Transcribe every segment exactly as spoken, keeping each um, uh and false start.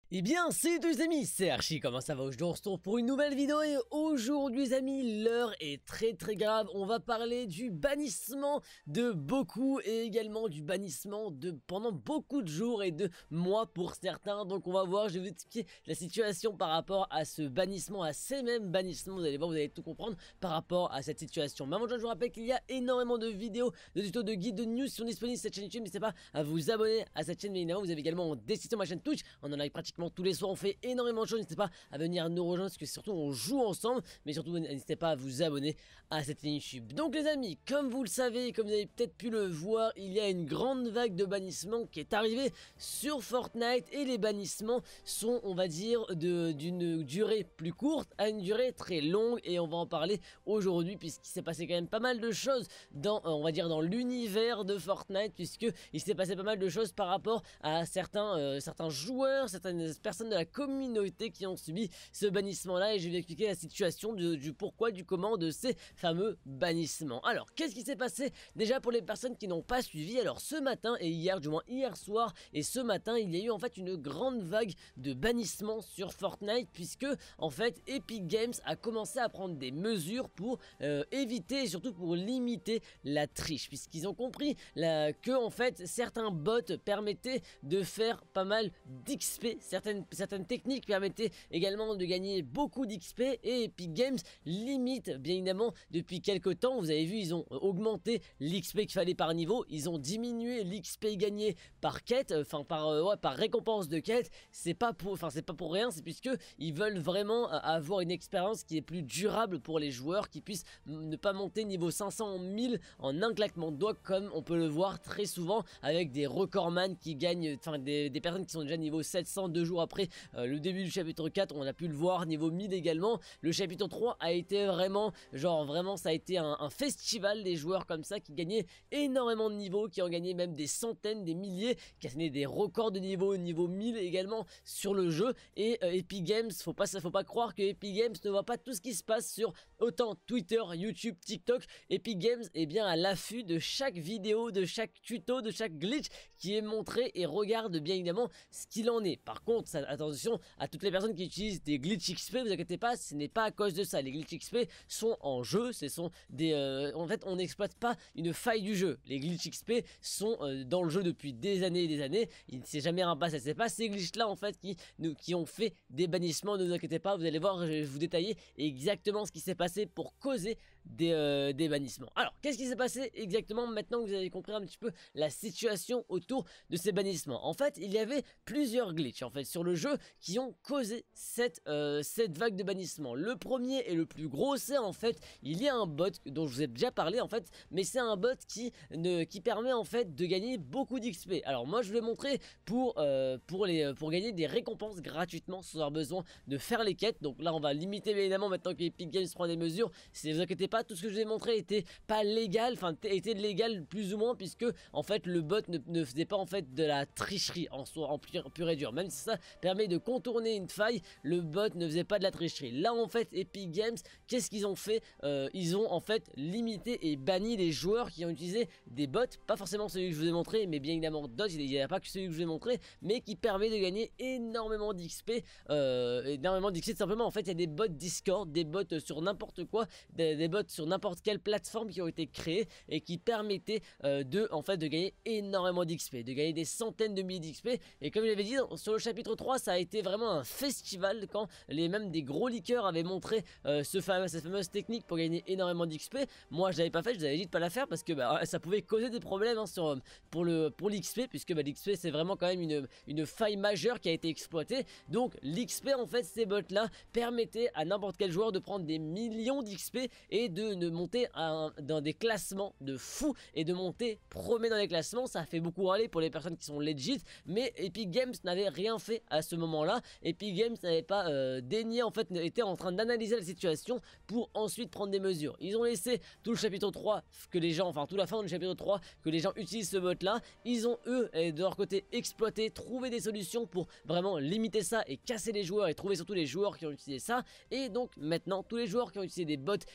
Eh bien, salut tous les amis, c'est Archie, comment ça va? Aujourd'hui on se retrouve pour une nouvelle vidéo et aujourd'hui les amis, l'heure est très très grave. On va parler du bannissement de beaucoup et également du bannissement de pendant beaucoup de jours et de mois pour certains. Donc on va voir, je vais vous expliquer la situation par rapport à ce bannissement, à ces mêmes bannissements. Vous allez voir, vous allez tout comprendre par rapport à cette situation. Mais avant de je vous rappelle qu'il y a énormément de vidéos, de tutos, de guides, de news qui sont disponibles sur cette chaîne YouTube. N'hésitez pas à vous abonner à cette chaîne, mais évidemment vous avez également en description ma chaîne Twitch. On en a pratiquement tous les soirs, on fait énormément de choses. N'hésitez pas à venir nous rejoindre parce que surtout on joue ensemble, mais surtout n'hésitez pas à vous abonner à cette chaîne YouTube. Donc les amis, comme vous le savez, comme vous avez peut-être pu le voir, il y a une grande vague de bannissements qui est arrivée sur Fortnite et les bannissements sont, on va dire, d'une durée plus courte à une durée très longue et on va en parler aujourd'hui puisqu'il s'est passé quand même pas mal de choses dans, on va dire, dans l'univers de Fortnite, puisque il s'est passé pas mal de choses par rapport à certains, euh, certains joueurs, certaines personnes de la communauté qui ont subi ce bannissement là et je vais vous expliquer la situation du, du pourquoi, du comment de ces fameux bannissements. Alors qu'est-ce qui s'est passé déjà pour les personnes qui n'ont pas suivi? Alors ce matin et hier, du moins hier soir et ce matin, il y a eu en fait une grande vague de bannissements sur Fortnite puisque en fait Epic Games a commencé à prendre des mesures pour euh, éviter et surtout pour limiter la triche, puisqu'ils ont compris la, que en fait certains bots permettaient de faire pas mal d'X P, certaines, certaines techniques permettaient également de gagner beaucoup d'X P et Epic Games limite bien évidemment depuis quelques temps. Vous avez vu, ils ont augmenté l'X P qu'il fallait par niveau, ils ont diminué l'X P gagné par quête, enfin par, euh, ouais, par récompense de quête. C'est pas pour, enfin c'est pas pour rien, c'est puisque ils veulent vraiment avoir une expérience qui est plus durable pour les joueurs, qui puissent ne pas monter niveau cinq cents en mille en un claquement de doigts comme on peut le voir très souvent avec des recordman qui gagnent, enfin des, des personnes qui sont déjà niveau sept cents deux jours après euh, le début du chapitre quatre. On a pu le voir niveau mille également. Le chapitre trois a été vraiment, genre vraiment ça a été un, un festival des joueurs comme ça qui gagnaient énormément de niveaux, qui ont gagné même des centaines, des milliers, qui a donné des records de niveau, niveau mille également sur le jeu. Et euh, Epic Games, faut pas, faut pas croire que Epic Games ne voit pas tout ce qui se passe sur autant Twitter, YouTube, TikTok. Epic Games est bien à l'affût de chaque vidéo, de chaque tuto, de chaque glitch qui est montré et regarde bien évidemment ce qu'il en est. Par contre, ça, attention à toutes les personnes qui utilisent des glitch X P, vous inquiétez pas, ce n'est pas à cause de ça. Les glitch X P sont en jeu, ce sont des, euh, en fait, on n'exploite pas une faille du jeu. Les glitch X P sont euh, dans le jeu depuis des années et des années. Il ne s'est jamais rien passé. C'est pas ces glitch là en fait qui nous, qui ont fait des bannissements. Ne vous inquiétez pas, vous allez voir, je vais vous détailler exactement ce qui s'est passé pour causer des, euh, des bannissements. Alors, qu'est-ce qui s'est passé exactement maintenant que vous avez compris un petit peu la situation autour de ces bannissements? En fait, il y avait plusieurs glitches en fait sur le jeu qui ont causé cette, euh, cette vague de bannissement. Le premier et le plus gros, c'est en fait, il y a un bot dont je vous ai déjà parlé en fait, mais c'est un bot qui, ne, qui permet en fait de gagner beaucoup d'X P. Alors moi je vous l'ai montré pour, euh, pour, les, pour gagner des récompenses gratuitement sans avoir besoin de faire les quêtes. Donc là on va limiter évidemment maintenant que Epic Games prend des mesures. Si vous inquiétez pas, tout ce que je vous ai montré était pas légal, enfin était légal plus ou moins, puisque en fait le bot ne, ne faisait pas en fait de la tricherie en soi, en pur, pur et dur. Même si ça permet de contourner une faille, le bot ne faisait pas de la tricherie. Là en fait Epic Games, qu'est-ce qu'ils ont fait? euh, Ils ont en fait limité et banni les joueurs qui ont utilisé des bots, pas forcément celui que je vous ai montré, mais bien évidemment d'autres, il n'y a pas que celui que je vous ai montré, mais qui permet de gagner énormément d'X P, euh, énormément d'X P simplement. En fait il y a des bots Discord, des bots sur n'importe quoi, des, des bots sur n'importe quelle plateforme qui ont été créés et qui permettaient euh, de, en fait, de gagner énormément d'X P, de gagner des centaines de milliers d'X P. Et comme je l'avais dit, sur le chapitre trois, ça a été vraiment un festival quand les mêmes des gros leakers avaient montré euh, ce fameux, cette fameuse technique pour gagner énormément d'X P. Moi je l'avais pas fait, je vous avais dit de pas la faire parce que bah, ça pouvait causer des problèmes hein, sur, pour le pour l'X P, puisque bah, l'X P c'est vraiment quand même une, une faille majeure qui a été exploitée. Donc l'X P en fait, ces bots là permettaient à n'importe quel joueur de prendre des millions d'X P et de, de monter à un, dans des classements de fou et de monter premier dans les classements. Ça a fait beaucoup râler pour les personnes qui sont legit, mais Epic Games n'avait rien fait à ce moment là. Epic Games n'avait pas euh, daigné, en fait était en train d'analyser la situation pour ensuite prendre des mesures. Ils ont laissé tout le chapitre trois que les gens, enfin toute la fin du chapitre trois, que les gens utilisent ce bot là. Ils ont eux de leur côté exploité, trouvé des solutions pour vraiment limiter ça et casser les joueurs et trouver surtout les joueurs qui ont utilisé ça. Et donc maintenant tous les joueurs qui ont utilisé des bots et pour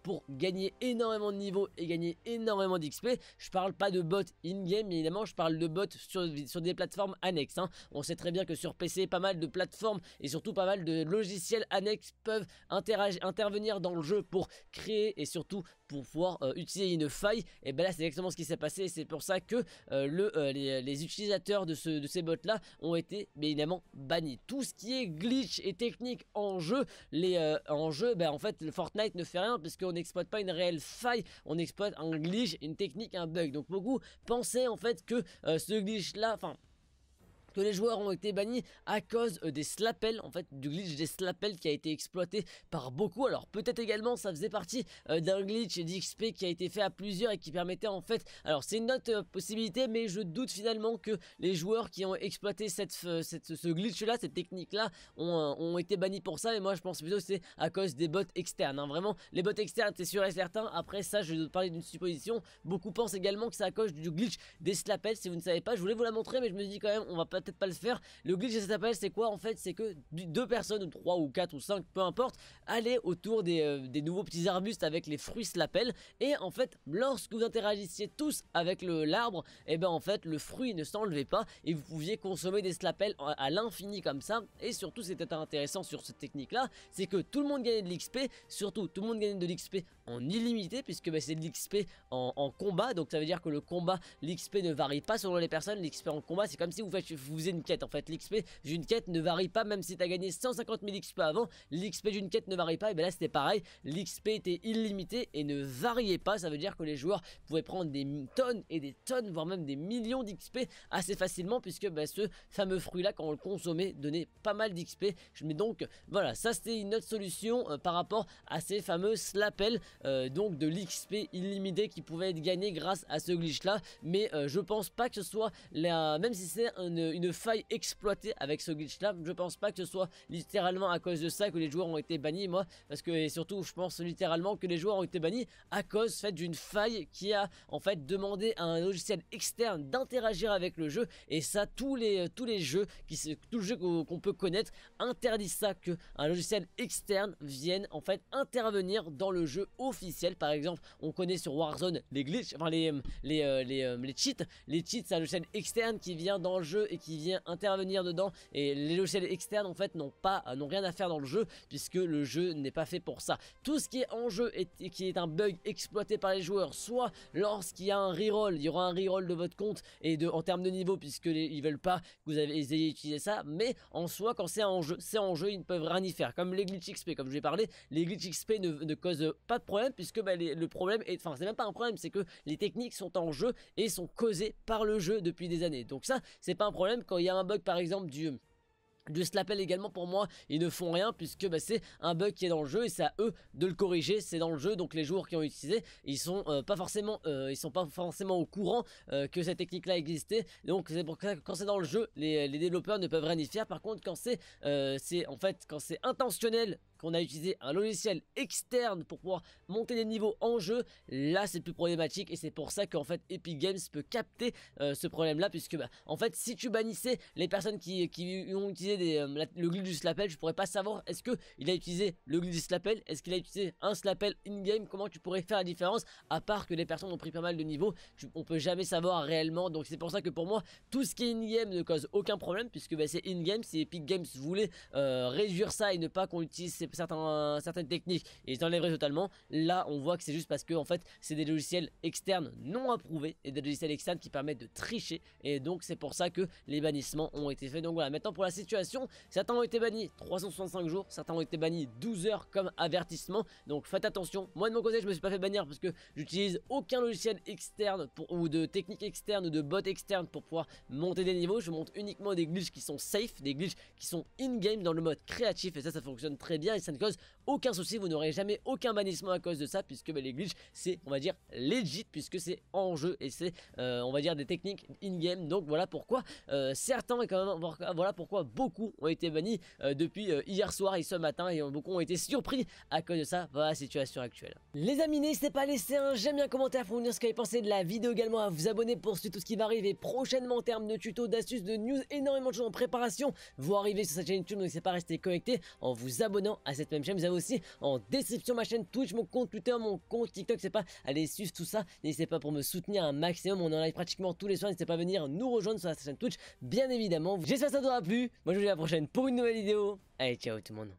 pour gagner énormément de niveaux et gagner énormément d'X P. Je parle pas de bots in-game, bien évidemment, je parle de bots sur, sur des plateformes annexes, hein. On sait très bien que sur P C, pas mal de plateformes et surtout pas mal de logiciels annexes peuvent intervenir dans le jeu pour créer et surtout pour pouvoir euh, utiliser une faille. Et ben là c'est exactement ce qui s'est passé, et c'est pour ça que euh, le, euh, les, les utilisateurs de, ce, de ces bots là ont été bien évidemment bannis. Tout ce qui est glitch et technique en jeu, les, euh, en jeu, ben en fait le Fortnite ne fait rien puisqu'on n'exploite pas une réelle faille, on exploite un glitch, une technique, un bug. Donc beaucoup pensaient en fait que euh, ce glitch là, enfin que les joueurs ont été bannis à cause euh, des slapels, en fait du glitch des slapels qui a été exploité par beaucoup. Alors peut-être également ça faisait partie euh, d'un glitch d'X P qui a été fait à plusieurs et qui permettait en fait, alors c'est une autre euh, possibilité, mais je doute finalement que les joueurs qui ont exploité cette, euh, cette, ce glitch là, cette technique là ont, euh, ont été bannis pour ça. Et moi je pense plutôt que c'est à cause des bots externes, hein. Vraiment les bots externes c'est sûr et certain. Après ça je vais vous parler d'une supposition, beaucoup pensent également que c'est à cause du glitch des slapels. Si vous ne savez pas, je voulais vous la montrer mais je me dis quand même on va pas peut-être pas le faire. Le glitch de cet appel c'est quoi en fait? C'est que deux personnes ou trois ou quatre ou cinq peu importe allaient autour des, euh, des nouveaux petits arbustes avec les fruits slapels, et en fait lorsque vous interagissiez tous avec l'arbre, et ben en fait le fruit ne s'enlevait pas et vous pouviez consommer des slapels à, à l'infini comme ça. Et surtout c'était intéressant sur cette technique là, c'est que tout le monde gagnait de l'X P, surtout tout le monde gagnait de l'X P en illimité puisque bah, c'est de l'X P en, en combat. Donc ça veut dire que le combat, l'X P ne varie pas selon les personnes. L'X P en combat c'est comme si vous, faites, vous faisiez une quête en fait. L'X P d'une quête ne varie pas, même si tu as gagné cent cinquante mille X P avant, l'X P d'une quête ne varie pas. Et bien là c'était pareil, l'X P était illimité et ne variait pas. Ça veut dire que les joueurs pouvaient prendre des tonnes et des tonnes, voire même des millions d'X P assez facilement, puisque bah, ce fameux fruit là quand on le consommait donnait pas mal d'X P. Mais donc voilà, ça c'était une autre solution euh, par rapport à ces fameux slapels, euh, donc de l'X P illimité qui pouvait être gagné grâce à ce glitch là. Mais euh, je pense pas que ce soit la... même si c'est une, une faille exploitée avec ce glitch là, je pense pas que ce soit littéralement à cause de ça que les joueurs ont été bannis, moi, parce que et surtout je pense littéralement que les joueurs ont été bannis à cause fait d'une faille qui a en fait demandé à un logiciel externe d'interagir avec le jeu. Et ça tous les tous les jeux qui tout le jeu qu'on peut connaître interdit ça, que un logiciel externe vienne en fait intervenir dans le jeu officiel. Par exemple on connaît sur Warzone les glitches, enfin les les les, les, les cheats les cheats c'est un logiciel externe qui vient dans le jeu et qui vient intervenir dedans, et les logiciels externes en fait n'ont pas n'ont rien à faire dans le jeu puisque le jeu n'est pas fait pour ça. Tout ce qui est en jeu et qui est un bug exploité par les joueurs, soit lorsqu'il y a un reroll, il y aura un reroll de votre compte et de en termes de niveau puisque les, ils veulent pas que vous avez ayez utilisé ça, mais en soi quand c'est en jeu, c'est en jeu, ils ne peuvent rien y faire. Comme les glitch X P, comme je vais parler, les glitch X P ne, ne causent pas de problème puisque bah, les, le problème est, enfin c'est même pas un problème, c'est que les techniques sont en jeu et sont causées par le jeu depuis des années. Donc ça c'est pas un problème. Quand il y a un bug par exemple du du slapel également, pour moi ils ne font rien puisque bah, c'est un bug qui est dans le jeu et c'est à eux de le corriger, c'est dans le jeu. Donc les joueurs qui ont utilisé ils sont euh, pas forcément euh, ils sont pas forcément au courant euh, que cette technique là existait. Donc c'est pour ça que quand c'est dans le jeu les, les développeurs ne peuvent rien y faire. Par contre quand c'est euh, c'est en fait quand c'est intentionnel, qu'on a utilisé un logiciel externe pour pouvoir monter des niveaux en jeu, là c'est plus problématique. Et c'est pour ça qu'en fait Epic Games peut capter euh, ce problème là, puisque bah, en fait si tu bannissais les personnes qui, qui ont utilisé des, euh, la, le glitch du slapel, je pourrais pas savoir est-ce que il a utilisé le glitch du slapel, est-ce qu'il a utilisé un slapel in-game, comment tu pourrais faire la différence, à part que les personnes ont pris pas mal de niveaux, tu, on peut jamais savoir réellement. Donc c'est pour ça que pour moi tout ce qui est in-game ne cause aucun problème, puisque bah, c'est in-game. Si Epic Games voulait euh, réduire ça et ne pas qu'on utilise ces Certains, certaines techniques et ils enlèveraient totalement, là on voit que c'est juste parce que en fait c'est des logiciels externes non approuvés et des logiciels externes qui permettent de tricher, et donc c'est pour ça que les bannissements ont été faits. Donc voilà, maintenant pour la situation, certains ont été bannis trois cent soixante-cinq jours, certains ont été bannis douze heures comme avertissement. Donc faites attention, moi de mon côté je me suis pas fait bannir parce que j'utilise aucun logiciel externe pour, ou de technique externe ou de bot externe pour pouvoir monter des niveaux. Je monte uniquement des glitches qui sont safe, des glitches qui sont in-game dans le mode créatif, et ça ça fonctionne très bien. Et ça ne cause aucun souci, vous n'aurez jamais aucun bannissement à cause de ça, puisque bah, les glitches c'est on va dire legit, puisque c'est en jeu et c'est euh, on va dire des techniques in-game. Donc voilà pourquoi euh, certains et quand même, voilà pourquoi beaucoup ont été bannis euh, depuis euh, hier soir et ce matin, et beaucoup ont été surpris à cause de ça. Voilà la situation actuelle. Les amis, n'hésitez pas à laisser un j'aime bien, un commentaire pour vous dire ce que vous avez pensé de la vidéo, également à vous abonner pour suivre tout ce qui va arriver prochainement en termes de tutos, d'astuces, de news, énormément de choses en préparation vont arriver sur cette chaîne YouTube. Donc n'hésitez pas à rester connecté en vous abonnant à à cette même chaîne. Vous avez aussi en description ma chaîne Twitch, mon compte Twitter, mon compte TikTok. C'est pas allez suivre tout ça. N'hésitez pas pour me soutenir un maximum. On est en live pratiquement tous les soirs. N'hésitez pas à venir nous rejoindre sur la chaîne Twitch, bien évidemment. J'espère que ça t'aura plu. Moi je vous dis à la prochaine pour une nouvelle vidéo. Allez, ciao tout le monde.